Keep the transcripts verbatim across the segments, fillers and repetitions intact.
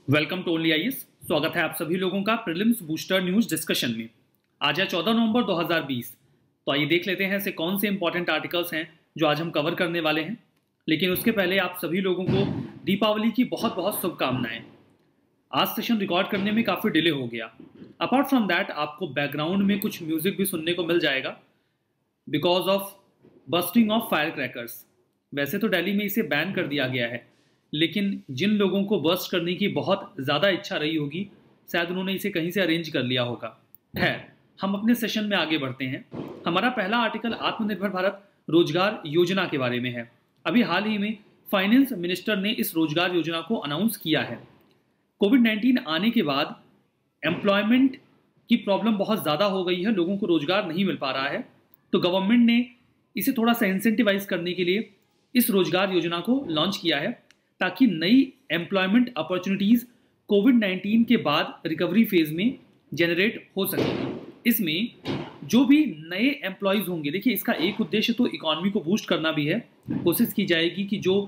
Welcome to only IAS. स्वागत है आप सभी लोगों का प्रीलिम्स बूस्टर न्यूज डिस्कशन में। आज है चौदह नवंबर दो हज़ार बीस। तो आइए देख लेते हैं ऐसे कौन से इंपॉर्टेंट आर्टिकल्स हैं जो आज हम कवर करने वाले हैं। लेकिन उसके पहले आप सभी लोगों को दीपावली की बहुत बहुत शुभकामनाएं। आज सेशन रिकॉर्ड करने में काफ़ी डिले हो गया। अपार्ट फ्रॉम दैट आपको बैकग्राउंड में कुछ म्यूजिक भी सुनने को मिल जाएगा because of bursting of fire crackers. वैसे तो दिल्ली में इसे बैन कर दिया गया है, लेकिन जिन लोगों को बर्स्ट करने की बहुत ज़्यादा इच्छा रही होगी शायद उन्होंने इसे कहीं से अरेंज कर लिया होगा। खैर, हम अपने सेशन में आगे बढ़ते हैं। हमारा पहला आर्टिकल आत्मनिर्भर भारत रोजगार योजना के बारे में है। अभी हाल ही में फाइनेंस मिनिस्टर ने इस रोजगार योजना को अनाउंस किया है। कोविड नाइन्टीन आने के बाद एम्प्लॉयमेंट की प्रॉब्लम बहुत ज़्यादा हो गई है, लोगों को रोजगार नहीं मिल पा रहा है। तो गवर्नमेंट ने इसे थोड़ा सा इंसेंटिवाइज करने के लिए इस रोजगार योजना को लॉन्च किया है ताकि नई एम्प्लॉयमेंट अपॉर्चुनिटीज कोविड नाइन्टीन के बाद रिकवरी फेज में जनरेट हो सके। इसमें जो भी नए एम्प्लॉयज होंगे, देखिए इसका एक उद्देश्य तो इकोनॉमी को बूस्ट करना भी है। कोशिश की जाएगी कि जो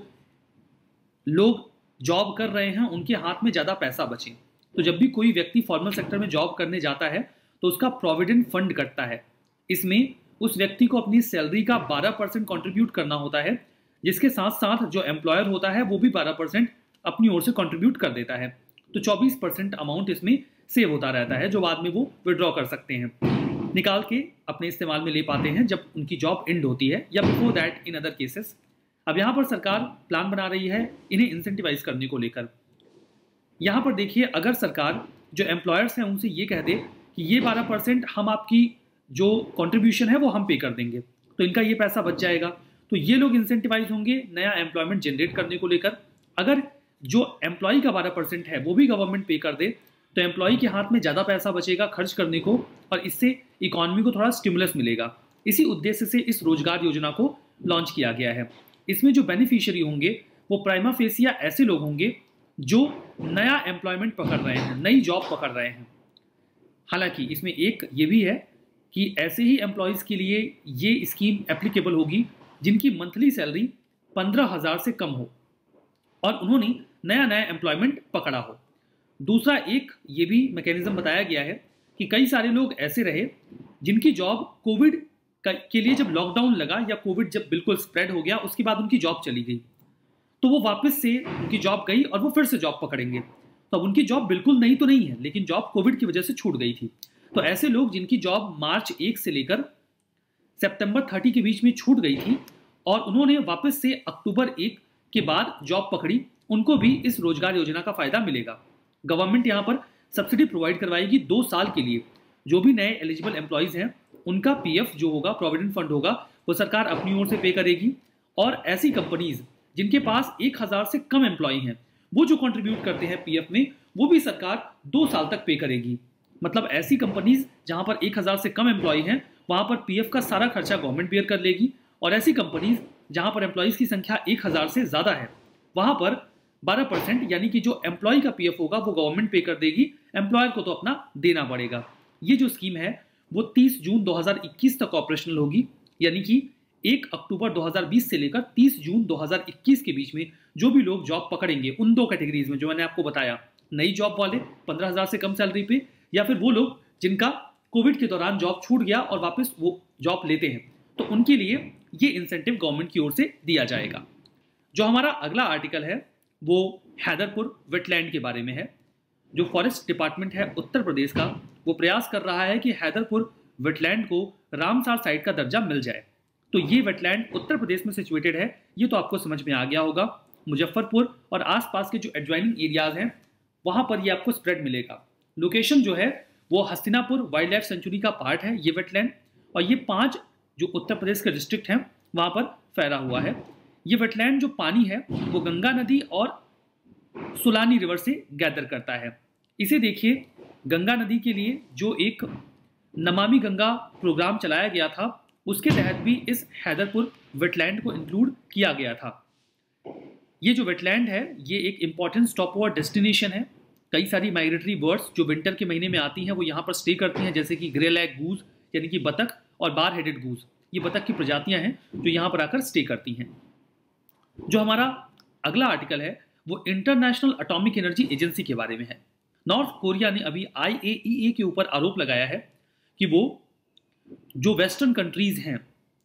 लोग जॉब कर रहे हैं उनके हाथ में ज़्यादा पैसा बचे। तो जब भी कोई व्यक्ति फॉर्मल सेक्टर में जॉब करने जाता है तो उसका प्रोविडेंट फंड कटता है। इसमें उस व्यक्ति को अपनी सैलरी का बारह परसेंट कॉन्ट्रीब्यूट करना होता है, जिसके साथ साथ जो एम्प्लॉयर होता है वो भी बारह परसेंट अपनी ओर से कंट्रीब्यूट कर देता है। तो चौबीस परसेंट अमाउंट इसमें सेव होता रहता है जो बाद में वो विड्रॉ कर सकते हैं, निकाल के अपने इस्तेमाल में ले पाते हैं जब उनकी जॉब एंड होती है या before that in other cases. अब यहाँ पर सरकार प्लान बना रही है इन्हें इंसेंटिवाइज करने को लेकर। यहाँ पर देखिए, अगर सरकार जो एम्प्लॉयर्स हैं उनसे ये कह दे कि ये बारह परसेंट हम आपकी जो कॉन्ट्रीब्यूशन है वो हम पे कर देंगे, तो इनका ये पैसा बच जाएगा। तो ये लोग इंसेंटिवाइज होंगे नया एम्प्लॉयमेंट जनरेट करने को लेकर। अगर जो एम्प्लॉय का बारह परसेंट है वो भी गवर्नमेंट पे कर दे तो एम्प्लॉय के हाथ में ज़्यादा पैसा बचेगा खर्च करने को, और इससे इकोनॉमी को थोड़ा स्टिमुलस मिलेगा। इसी उद्देश्य से इस रोजगार योजना को लॉन्च किया गया है। इसमें जो बेनिफिशियरी होंगे वो प्राइमा फेसिया ऐसे लोग होंगे जो नया एम्प्लॉयमेंट पकड़ रहे हैं, नई जॉब पकड़ रहे हैं। हालांकि इसमें एक ये भी है कि ऐसे ही एम्प्लॉयज़ के लिए ये स्कीम एप्लीकेबल होगी जिनकी मंथली सैलरी पंद्रह हजार से कम हो और उन्होंने नया नया एम्प्लॉयमेंट पकड़ा हो। दूसरा एक ये भी मैकेनिज्म बताया गया है कि कई सारे लोग ऐसे रहे जिनकी जॉब कोविड के लिए जब लॉकडाउन लगा या कोविड जब बिल्कुल स्प्रेड हो गया उसके बाद उनकी जॉब चली गई, तो वो वापस से उनकी जॉब गई और वो फिर से जॉब पकड़ेंगे। तो अब उनकी जॉब बिल्कुल नई तो नहीं है, लेकिन जॉब कोविड की वजह से छूट गई थी। तो ऐसे लोग जिनकी जॉब मार्च एक से लेकर सितंबर तीस के बीच में छूट गई थी और उन्होंने वापस से अक्टूबर एक के बाद जॉब पकड़ी, उनको भी इस रोजगार योजना का फायदा मिलेगा। गवर्नमेंट यहाँ पर सब्सिडी प्रोवाइड करवाएगी दो साल के लिए। जो भी नए एलिजिबल एम्प्लॉयज हैं उनका पीएफ जो होगा, प्रोविडेंट फंड होगा, वो सरकार अपनी ओर से पे करेगी। और ऐसी कंपनीज जिनके पास एक हजार से कम एम्प्लॉय हैं वो जो कंट्रीब्यूट करते हैं पीएफ में, वो भी सरकार दो साल तक पे करेगी। मतलब ऐसी कंपनीज जहां पर एक हजार से कम एम्प्लॉय हैं वहां पर पीएफ का सारा खर्चा गवर्नमेंट बेयर कर लेगी, और ऐसी कंपनीज जहां पर एम्प्लॉयज की संख्या एक हजार से ज्यादा है वहां पर बारह परसेंट यानी कि जो एम्प्लॉय का पीएफ होगा वो गवर्नमेंट पे कर देगी, एम्प्लॉयर को तो अपना देना पड़ेगा। ये जो स्कीम है वो तीस जून दो हज़ार इक्कीस तक ऑपरेशनल होगी, यानी कि एक अक्टूबर दो हज़ार बीस से लेकर तीस जून दो हज़ार इक्कीस के बीच में जो भी लोग जॉब पकड़ेंगे उन दो कैटेगरीज में जो मैंने आपको बताया, नई जॉब वाले पंद्रह हजार से कम सैलरी पे, या फिर वो लोग जिनका कोविड के दौरान जॉब छूट गया और वापस वो जॉब लेते हैं, तो उनके लिए ये इंसेंटिव गवर्नमेंट की ओर से दिया जाएगा। जो हमारा अगला आर्टिकल है वो हैदरपुर वेटलैंड के बारे में है। जो फॉरेस्ट डिपार्टमेंट है उत्तर प्रदेश का, वो प्रयास कर रहा है कि हैदरपुर वेटलैंड को रामसार साइट का दर्जा मिल जाए। तो ये वेटलैंड उत्तर प्रदेश में सिचुएटेड है, ये तो आपको समझ में आ गया होगा। मुजफ्फरपुर और आसपास के जो एडजॉइनिंग एरियाज हैं वहां पर ये आपको स्प्रेड मिलेगा। लोकेशन जो है वो हस्तिनापुर वाइल्ड लाइफ सेंचुरी का पार्ट है ये वेटलैंड, और ये पांच जो उत्तर प्रदेश के डिस्ट्रिक्ट हैं वहां पर फैला हुआ है। ये वेटलैंड जो पानी है वो गंगा नदी और सुलानी रिवर से गैदर करता है। इसे देखिए, गंगा नदी के लिए जो एक नमामि गंगा प्रोग्राम चलाया गया था उसके तहत भी इस हैदरपुर वेटलैंड को इंक्लूड किया गया था। ये जो वेटलैंड है ये एक इंपॉर्टेंट स्टॉप ओवर डेस्टिनेशन है। कई सारी माइग्रेटरी बर्ड्स जो विंटर के महीने में आती हैं वो यहाँ पर स्टे करती हैं, जैसे कि ग्रे लैग गूज यानी कि बतख और बार हेडेड गूज, ये बतख की प्रजातियां हैं जो यहाँ पर आकर स्टे करती हैं। जो हमारा अगला आर्टिकल है वो इंटरनेशनल एटॉमिक एनर्जी एजेंसी के बारे में है। नॉर्थ कोरिया ने अभी आई ए ई ए के ऊपर आरोप लगाया है कि वो जो वेस्टर्न कंट्रीज हैं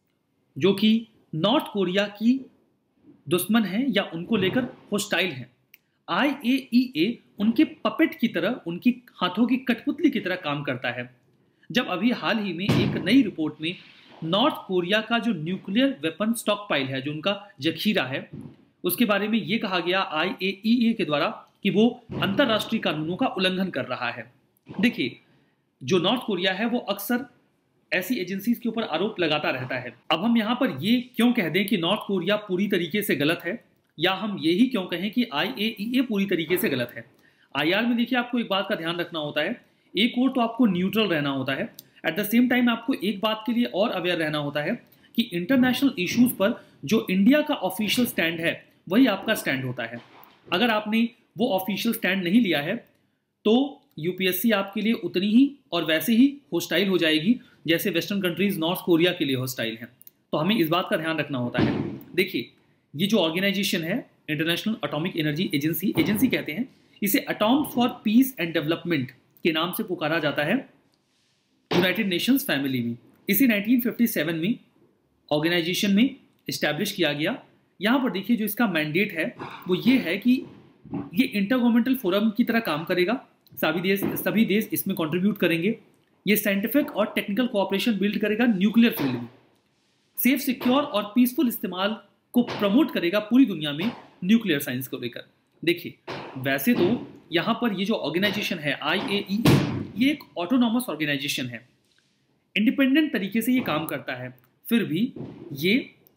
जो कि नॉर्थ कोरिया की दुश्मन हैं या उनको लेकर होस्टाइल हैं, आई ए ई ए उनके पपेट की तरह, उनकी हाथों की कठपुतली की तरह काम करता है। जब अभी हाल ही में एक नई रिपोर्ट में नॉर्थ कोरिया का जो न्यूक्लियर वेपन स्टॉक पाइल है, जो उनका जखीरा है, उसके बारे में यह कहा गया आई ए ई ए के द्वारा कि वो अंतरराष्ट्रीय कानूनों का उल्लंघन कर रहा है। देखिए, जो नॉर्थ कोरिया है वो अक्सर ऐसी एजेंसीज के ऊपर आरोप लगाता रहता है। अब हम यहाँ पर ये क्यों कह दें कि नॉर्थ कोरिया पूरी तरीके से गलत है, या हम यही क्यों कहें कि आई ए ई ए पूरी तरीके से गलत है? आई आर में देखिए, आपको एक बात का ध्यान रखना होता है, एक और तो आपको न्यूट्रल रहना होता है, एट द सेम टाइम आपको एक बात के लिए और अवेयर रहना होता है कि इंटरनेशनल इश्यूज पर जो इंडिया का ऑफिशियल स्टैंड है वही आपका स्टैंड होता है। अगर आपने वो ऑफिशियल स्टैंड नहीं लिया है तो यूपीएससी आपके लिए उतनी ही और वैसे ही होस्टाइल हो जाएगी जैसे वेस्टर्न कंट्रीज नॉर्थ कोरिया के लिए होस्टाइल हैं। तो हमें इस बात का ध्यान रखना होता है। देखिए, ये जो ऑर्गेनाइजेशन है International Atomic Energy Agency agency कहते हैं इसे, atoms for peace and development के नाम से पुकारा जाता है यूनाइटेड नेशंस फैमिली में। इसे नाइनटीन फिफ्टी सेवन में ऑर्गेनाइजेशन में इस्टेब्लिश किया गया। यहाँ पर देखिए, जो इसका मैंडेट है वो ये है कि ये इंटरगवर्नमेंटल फोरम की तरह काम करेगा, सभी देश सभी देश इसमें कंट्रीब्यूट करेंगे। ये साइंटिफिक और टेक्निकल कोऑपरेशन बिल्ड करेगा न्यूक्लियर फील्ड में, सेफ, सिक्योर और पीसफुल इस्तेमाल को प्रमोट करेगा पूरी दुनिया में न्यूक्लियर साइंस को लेकर। देखिए, वैसे तो यहाँ पर ये जो ऑर्गेनाइजेशन है आई ए ई ए, ये एक ऑटोनॉमस ऑर्गेनाइजेशन है, इंडिपेंडेंट तरीके से ये काम करता है, फिर भी ये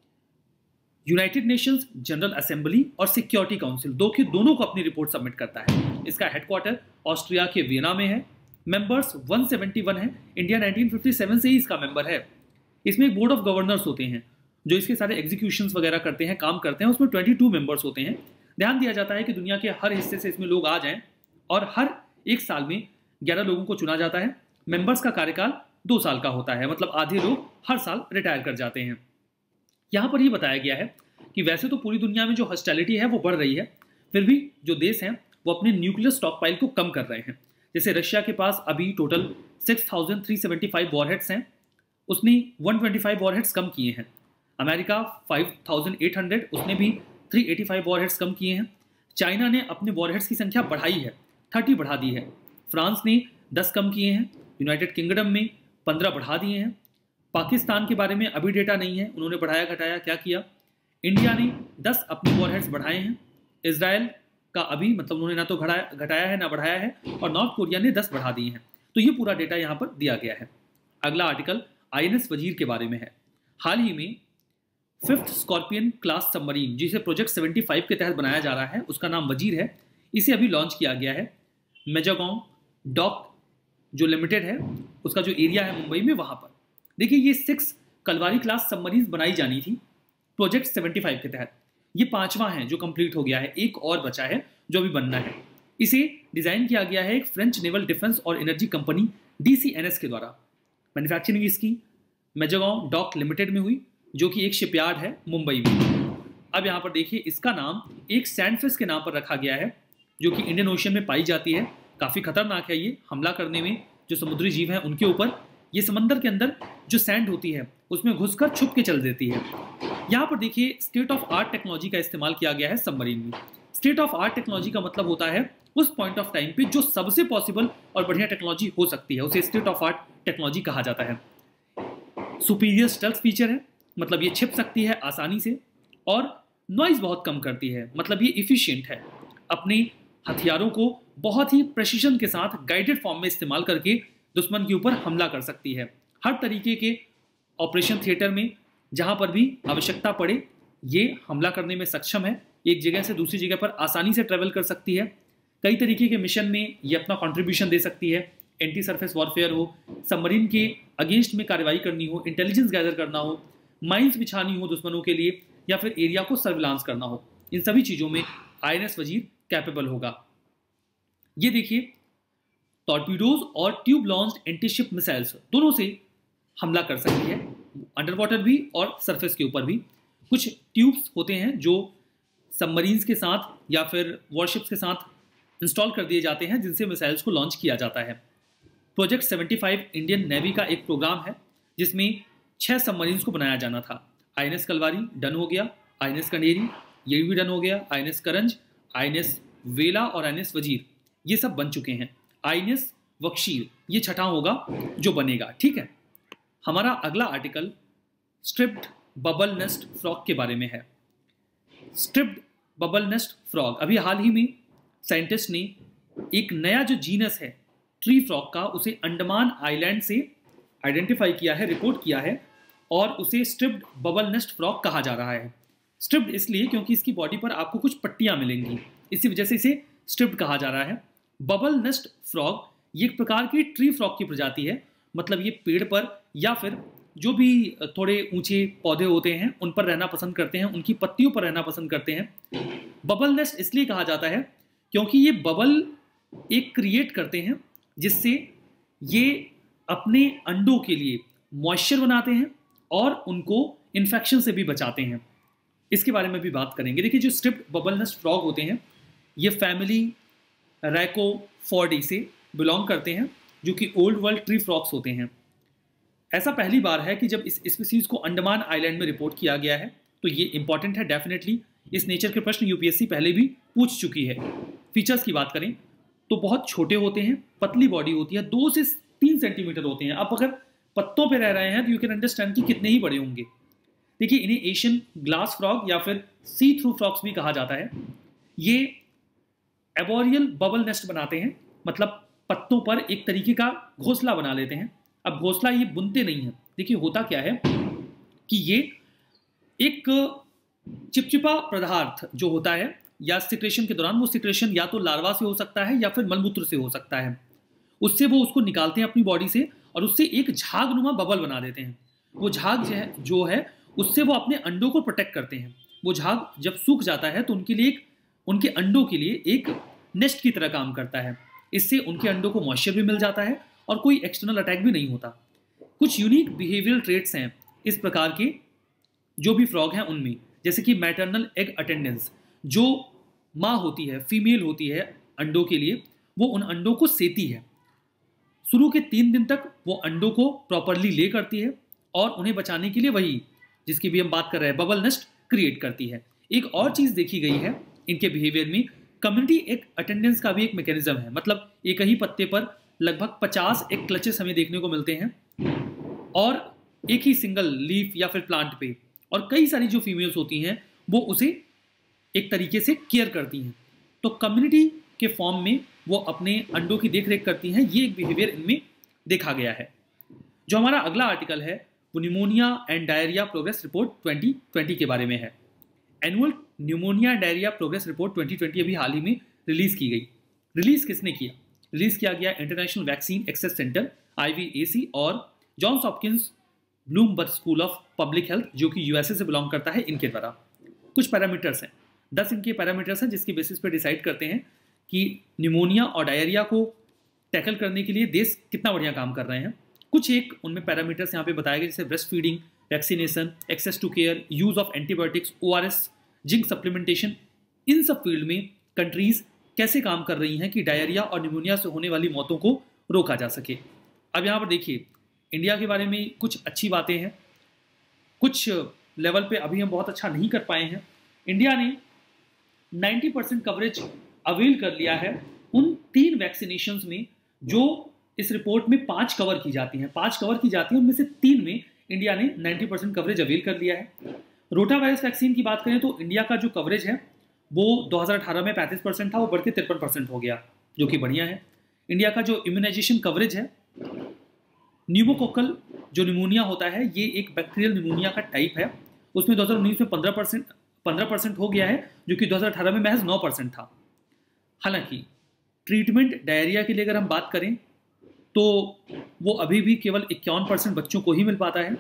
यूनाइटेड नेशंस जनरल असेंबली और सिक्योरिटी काउंसिल दो के दोनों को अपनी रिपोर्ट सबमिट करता है। इसका हेडक्वार्टर ऑस्ट्रिया के वियना में है। मेंबर्स एक सौ इकहत्तर हैं। इंडिया नाइनटीन फिफ्टी सेवन से ही इसका मेंबर है। इसमें एक बोर्ड ऑफ गवर्नर्स होते हैं जो इसके सारे एग्जीक्यूशंस वगैरह करते हैं, काम करते हैं। उसमें बाईस मेंबर्स होते हैं। ध्यान दिया जाता है कि दुनिया के हर हिस्से से इसमें लोग आ जाएं और हर एक साल में ग्यारह लोगों को चुना जाता है। मेंबर्स का कार्यकाल दो साल का होता है, मतलब आधे लोग हर साल रिटायर कर जाते हैं। यहाँ पर यह बताया गया है कि वैसे तो पूरी दुनिया में जो हॉस्टिलिटी है वो बढ़ रही है, फिर भी जो देश हैं वो अपने न्यूक्लियर स्टॉक पाइल को कम कर रहे हैं। जैसे रशिया के पास अभी total six thousand three seventy five warheads हैं, उसने वन ट्वेंटी फाइव वॉरहेड्स कम किए हैं। America five thousand eight hundred, उसने भी थ्री एटी फाइव वॉरहेड्स कम किए हैं। चाइना ने अपने वॉरहेड्स की संख्या बढ़ाई है, थर्टी बढ़ा दी है। फ्रांस ने दस कम किए हैं। यूनाइटेड किंगडम में पंद्रह बढ़ा दिए हैं। पाकिस्तान के बारे में अभी डेटा नहीं है, उन्होंने बढ़ाया घटाया क्या किया। इंडिया ने दस अपने वॉरहेड्स बढ़ाए हैं। इजराइल का अभी मतलब उन्होंने ना तो घटाया घटाया है ना बढ़ाया है, और नॉर्थ कोरिया ने दस बढ़ा दिए हैं। तो ये पूरा डेटा यहाँ पर दिया गया है। अगला आर्टिकल आई एन एस वजीर के बारे में है। हाल ही में फिफ्थ स्कॉर्पियन क्लास सबमरीन, जिसे प्रोजेक्ट सेवेंटी फाइव के तहत बनाया जा रहा है, उसका नाम वजीर है, इसे अभी लॉन्च किया गया है। मेजागोंग डॉक जो लिमिटेड है उसका जो एरिया है मुंबई में, वहां पर देखिए ये सिक्स कलवारी क्लास सबमरीन बनाई जानी थी प्रोजेक्ट सेवेंटी फाइव के तहत। ये पांचवा है जो कंप्लीट हो गया है, एक और बचा है जो अभी बनना है। इसे डिजाइन किया गया है एक फ्रेंच नेवल डिफेंस और energy company D C N S के द्वारा। मैन्युफैक्चरिंग इसकी मेजागोंग डॉक लिमिटेड में हुई, जो कि एक शिपयार्ड है मुंबई में। अब यहाँ पर देखिए, इसका नाम एक सैंडफिश के नाम पर रखा गया है, जो कि इंडियन ओशन में पाई जाती है। काफ़ी खतरनाक है ये, हमला करने में जो समुद्री जीव हैं उनके ऊपर। ये समंदर के अंदर जो सैंड होती है उसमें घुसकर छुप के चल देती है। यहाँ पर देखिए, स्टेट ऑफ आर्ट टेक्नोलॉजी का इस्तेमाल किया गया है सबमरीन में। स्टेट ऑफ आर्ट टेक्नोलॉजी का मतलब होता है उस पॉइंट ऑफ टाइम पे जो सबसे पॉसिबल और बढ़िया टेक्नोलॉजी हो सकती है, उसे स्टेट ऑफ आर्ट टेक्नोलॉजी कहा जाता है। सुपीरियर स्टेल्थ फीचर है, मतलब ये छिप सकती है आसानी से, और नॉइज बहुत कम करती है, मतलब ये इफिशिएंट है। अपने हथियारों को बहुत ही प्रेसिशन के साथ गाइडेड फॉर्म में इस्तेमाल करके दुश्मन के ऊपर हमला कर सकती है। हर तरीके के ऑपरेशन थिएटर में जहां पर भी आवश्यकता पड़े ये हमला करने में सक्षम है। एक जगह से दूसरी जगह पर आसानी से ट्रेवल कर सकती है। कई तरीके के मिशन में ये अपना कंट्रीब्यूशन दे सकती है। एंटी सरफेस वॉरफेयर हो, सबमरीन के अगेंस्ट में कार्रवाई करनी हो, इंटेलिजेंस गैदर करना हो, माइंस बिछानी हो दुश्मनों के लिए, या फिर एरिया को सर्विलांस करना हो, इन सभी चीज़ों में I N S Vagir capable होगा। ये देखिए, टॉर्पीडोज और ट्यूब लॉन्च्ड एंटीशिप मिसाइल्स दोनों से हमला कर सकती है, अंडर वाटर भी और सरफेस के ऊपर भी। कुछ ट्यूब्स होते हैं जो सबमरीन्स के साथ या फिर वॉरशिप्स के साथ इंस्टॉल कर दिए जाते हैं जिनसे मिसाइल्स को लॉन्च किया जाता है। प्रोजेक्ट पचहत्तर इंडियन नेवी का एक प्रोग्राम है जिसमें छह सबमरीन्स को बनाया जाना था। आईएनएस कलवारी डन हो गया, आईएनएस कनेरी ये भी डन हो गया, आईएनएस करंज, आईएनएस वेला और आईएनएस वजीर ये सब बन चुके हैं। आईएनएस वक्शीर ये छठा होगा जो बनेगा। ठीक है, हमारा अगला article striped bubble nest frog के बारे में है। स्ट्रिप्ड बबल नेस्ट फ्रॉग, अभी हाल ही में साइंटिस्ट ने एक नया जो जीनस है ट्री फ्रॉग का, उसे अंडमान आइलैंड से आइडेंटिफाई किया है, रिपोर्ट किया है और उसे स्ट्रिप्ड बबल नेस्ट फ्रॉग कहा जा रहा है। स्ट्रिप्ड इसलिए क्योंकि इसकी बॉडी पर आपको कुछ पट्टियां मिलेंगी, इसी वजह से इसे स्ट्रिप्ड कहा जा रहा है। बबल नेस्ट फ्रॉग ये एक प्रकार की ट्री फ्रॉग की प्रजाति है, मतलब ये पेड़ पर या फिर जो भी थोड़े ऊंचे पौधे होते हैं उन पर रहना पसंद करते हैं, उनकी पत्तियों पर रहना पसंद करते हैं। बबल नेस्ट इसलिए कहा जाता है क्योंकि ये बबल एक क्रिएट करते हैं जिससे ये अपने अंडों के लिए मॉइस्चर बनाते हैं और उनको इन्फेक्शन से भी बचाते हैं। इसके बारे में भी बात करेंगे। देखिए, जो स्ट्रिप्ड बबल नेस्ट फ्रॉग होते हैं ये फैमिली रैकोफोर्डी से बिलोंग करते हैं, जो कि ओल्ड वर्ल्ड ट्री फ्रॉग्स होते हैं। ऐसा पहली बार है कि जब इस स्पीसीज को अंडमान आइलैंड में रिपोर्ट किया गया है, तो ये इंपॉर्टेंट है डेफिनेटली। इस नेचर के प्रश्न यूपीएससी पहले भी पूछ चुकी है। फीचर्स की बात करें तो बहुत छोटे होते हैं, पतली बॉडी होती है, दो से तीन सेंटीमीटर होते हैं। अब अगर पत्तों पे रह रहे हैं तो यू कैन अंडरस्टैंड कि कितने ही बड़े होंगे। देखिए, इन्हें एशियन ग्लास फ्रॉग या फिर सी थ्रू फ्रॉग्स भी कहा जाता है। ये एबोरियल बबल नेस्ट बनाते हैं, मतलब पत्तों पर एक तरीके का घोंसला बना लेते हैं। अब घोंसला ये बुनते नहीं है। देखिए, होता क्या है कि ये एक चिपचिपा पदार्थ जो होता है या सिक्रेशन के दौरान, वो सिक्रेशन या तो लार्वा से हो सकता है या फिर मलमूत्र से हो सकता है, उससे वो उसको निकालते हैं अपनी बॉडी से और उससे एक झागनुमा बबल बना देते हैं। वो झाग जो है जो है उससे वो अपने अंडों को प्रोटेक्ट करते हैं। वो झाग जब सूख जाता है तो उनके लिए एक उनके अंडों के लिए एक नेस्ट की तरह काम करता है। इससे उनके अंडों को मॉइस्चर भी मिल जाता है और कोई एक्सटर्नल अटैक भी नहीं होता। कुछ यूनिक बिहेवियरल ट्रेट्स हैं इस प्रकार के जो भी फ्रॉग हैं उनमें, जैसे कि मैटरनल एग अटेंडेंस। जो माँ होती है, फीमेल होती है अंडों के लिए, वो उन अंडों को सेती है। शुरू के तीन दिन तक वो अंडों को प्रॉपरली ले करती है और उन्हें बचाने के लिए वही जिसकी भी हम बात कर रहे हैं बबल नेस्ट क्रिएट करती है। एक और चीज़ देखी गई है इनके बिहेवियर में, कम्युनिटी एक अटेंडेंस का भी एक मैकेनिज्म है। मतलब एक ही पत्ते पर लगभग पचास एक क्लचेस हमें देखने को मिलते हैं और एक ही सिंगल लीफ या फिर प्लांट पे, और कई सारी जो फीमेल्स होती हैं वो उसे एक तरीके से केयर करती हैं। तो कम्युनिटी के फॉर्म में वो अपने अंडों की देख रेख करती हैं। ये एक बिहेवियर इनमें देखा गया है। जो हमारा अगला आर्टिकल है वो pneumonia and diarrhoea progress report twenty twenty के बारे में है। Annual pneumonia and diarrhoea progress report twenty twenty अभी हाल ही में रिलीज की गई। रिलीज किसने किया? रिलीज किया गया International Vaccine Access Center I V A C और Johns Hopkins Bloomberg School of Public Health, जो कि यूएसए से बिलोंग करता है, इनके द्वारा। कुछ पैरामीटर्स हैं, दस इनके पैरामीटर्स हैं जिसके बेसिस पे डिसाइड करते हैं कि न्यूमोनिया और डायरिया को टैकल करने के लिए देश कितना बढ़िया काम कर रहे हैं। कुछ एक उनमें पैरामीटर्स यहाँ पे बताए गए, जैसे breast feeding, vaccination, access to care, use of antibiotics, O R S, zinc supplementation. इन सब फील्ड में कंट्रीज कैसे काम कर रही हैं कि डायरिया और निमोनिया से होने वाली मौतों को रोका जा सके। अब यहाँ पर देखिए, इंडिया के बारे में कुछ अच्छी बातें हैं, कुछ लेवल पे अभी हम बहुत अच्छा नहीं कर पाए हैं। इंडिया ने नब्बे परसेंट कवरेज अवेल कर लिया है उन तीन वैक्सीनेशंस में जो इस रिपोर्ट में पांच कवर की जाती हैं। पांच कवर की जाती हैं, उनमें से तीन में इंडिया ने नब्बे परसेंट कवरेज अवेल कर लिया है। रोटा वायरस वैक्सीन की बात करें तो इंडिया का जो कवरेज है वो दो हज़ार अठारह में पैंतीस परसेंट था, वो बढ़ के तिरपन परसेंट हो गया, जो कि बढ़िया है। इंडिया का जो इम्यूनाइजेशन कवरेज है, न्यूमोकोकल जो निमोनिया होता है, ये एक बैक्टीरियल निमोनिया का टाइप है, उसमें दो हज़ार उन्नीस में पंद्रह परसेंट पंद्रह परसेंट हो गया है, जो कि दो हज़ार अठारह में महज नौ परसेंट था। हालांकि ट्रीटमेंट डायरिया के लिए अगर हम बात करें तो वो अभी भी केवल इक्यावन परसेंट बच्चों को ही मिल पाता है,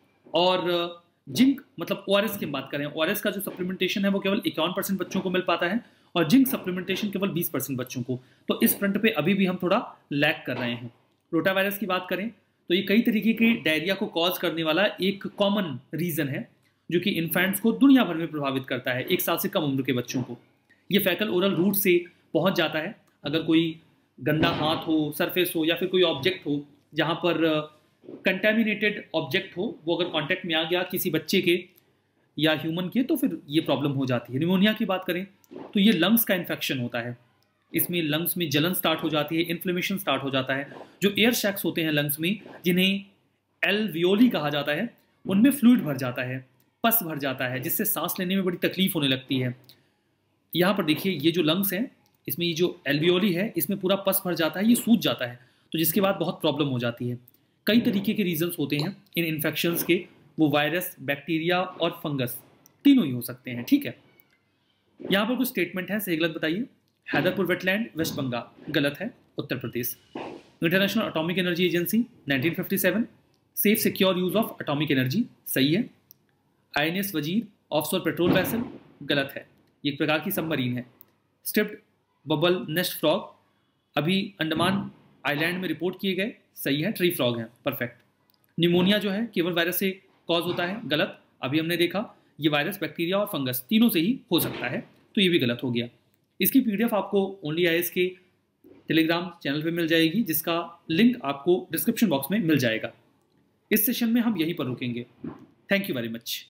और जिंक मतलब ओ आर एस की बात करें, ओ आर एस का जो सप्लीमेंटेशन है वो केवल इक्यावन परसेंट बच्चों को मिल पाता है, और जिंक सप्लीमेंटेशन केवल बीस परसेंट बच्चों को। तो इस फ्रंट पे अभी भी हम थोड़ा लैग कर रहे हैं। रोटा वायरस की बात करें तो ये कई तरीके के डायरिया को कॉज करने वाला एक कॉमन रीजन है, जो कि इन्फेंट्स को दुनिया भर में प्रभावित करता है, एक साल से कम उम्र के बच्चों को। ये फैकल ओरल रूट से पहुंच जाता है। अगर कोई गंदा हाथ हो, सरफेस हो, या फिर कोई ऑब्जेक्ट हो जहां पर कंटेमिनेटेड ऑब्जेक्ट हो, वो अगर कांटेक्ट में आ गया किसी बच्चे के या ह्यूमन के, तो फिर ये प्रॉब्लम हो जाती है। निमोनिया की बात करें तो ये लंग्स का इन्फेक्शन होता है। इसमें लंग्स में जलन स्टार्ट हो जाती है, इन्फ्लेमेशन स्टार्ट हो जाता है। जो एयर शैक्स होते हैं लंग्स में, जिन्हें एल्वियोली कहा जाता है, उनमें फ्लूइड भर जाता है, पस भर जाता है, जिससे सांस लेने में बड़ी तकलीफ होने लगती है। यहाँ पर देखिए, ये जो लंग्स हैं, इसमें ये जो एल्वियोली है, इसमें पूरा पस भर जाता है, ये सूज जाता है, तो जिसके बाद बहुत प्रॉब्लम हो जाती है। कई तरीके के रीजंस होते हैं इन इन्फेक्शंस के, वो वायरस, बैक्टीरिया और फंगस तीनों ही हो सकते हैं। ठीक है, यहाँ पर कुछ स्टेटमेंट है, सही गलत बताइए। हैदरपुर वेटलैंड, वेस्ट बंगाल, गलत है, Uttar Pradesh. International Atomic Energy Agency, nineteen fifty seven, safe secure use of atomic energy, सही है। आईएनएस वजीर, ऑफशोर पेट्रोल वेसल, गलत है, ये एक प्रकार की सबमरीन है। स्ट्रिप्ड बबल नेस्ट फ्रॉग अभी अंडमान आइलैंड में रिपोर्ट किए गए, सही है। ट्री फ्रॉग है, परफेक्ट। निमोनिया जो है केवल वायरस से कॉज होता है, गलत। अभी हमने देखा ये वायरस, बैक्टीरिया और फंगस तीनों से ही हो सकता है, तो ये भी गलत हो गया। इसकी पीडीएफ आपको ओनली आईएएस के टेलीग्राम चैनल पे मिल जाएगी, जिसका लिंक आपको डिस्क्रिप्शन बॉक्स में मिल जाएगा। इस सेशन में हम यहीं पर रुकेंगे। Thank you very much.